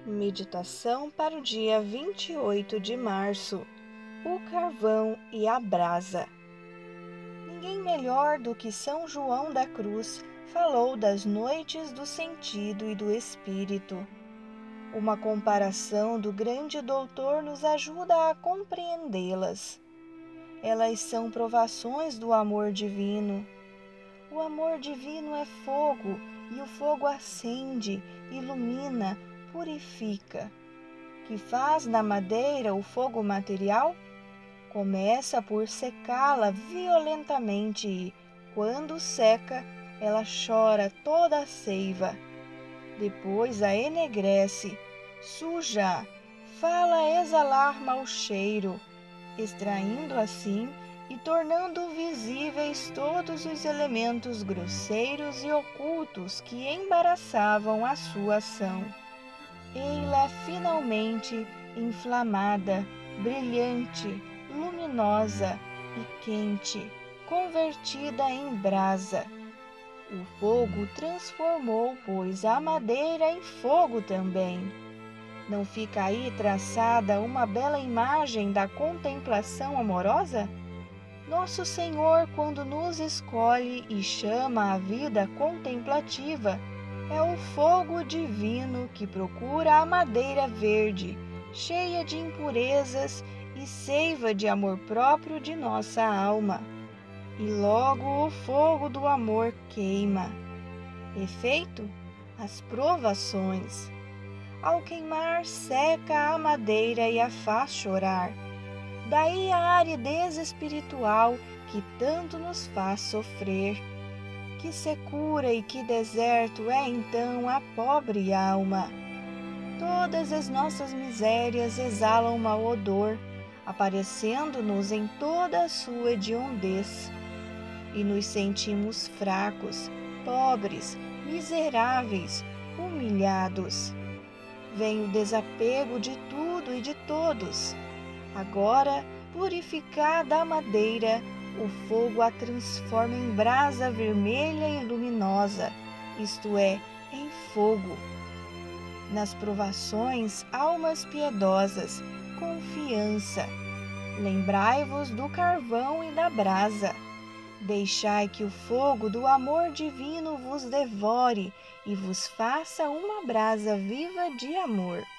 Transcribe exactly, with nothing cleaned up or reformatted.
Meditação para o dia vinte e oito de março. O carvão e a brasa. Ninguém melhor do que São João da Cruz falou das noites do sentido e do espírito. Uma comparação do grande doutor nos ajuda a compreendê-las. Elas são provações do amor divino. O amor divino é fogo, e o fogo acende, ilumina, purifica. Que faz na madeira o fogo material? Começa por secá-la violentamente e, quando seca, ela chora toda a seiva. Depois a enegrece, suja, fala exalar mau cheiro, extraindo assim e tornando visíveis todos os elementos grosseiros e ocultos que embaraçavam a sua ação. Ei-la finalmente inflamada, brilhante, luminosa e quente, convertida em brasa. O fogo transformou, pois, a madeira em fogo também. Não fica aí traçada uma bela imagem da contemplação amorosa? Nosso Senhor, quando nos escolhe e chama à vida contemplativa, é o fogo divino que procura a madeira verde, cheia de impurezas e seiva de amor próprio de nossa alma. E logo o fogo do amor queima. Efeito? As provações. Ao queimar, seca a madeira e a faz chorar. Daí a aridez espiritual que tanto nos faz sofrer. Que secura e que deserto é então a pobre alma. Todas as nossas misérias exalam mau odor, aparecendo-nos em toda a sua hediondez. E nos sentimos fracos, pobres, miseráveis, humilhados. Vem o desapego de tudo e de todos. Agora, purificada a madeira, o fogo a transforma em brasa vermelha e luminosa, isto é, em fogo. Nas provações, almas piedosas, confiança. Lembrai-vos do carvão e da brasa. Deixai que o fogo do amor divino vos devore e vos faça uma brasa viva de amor.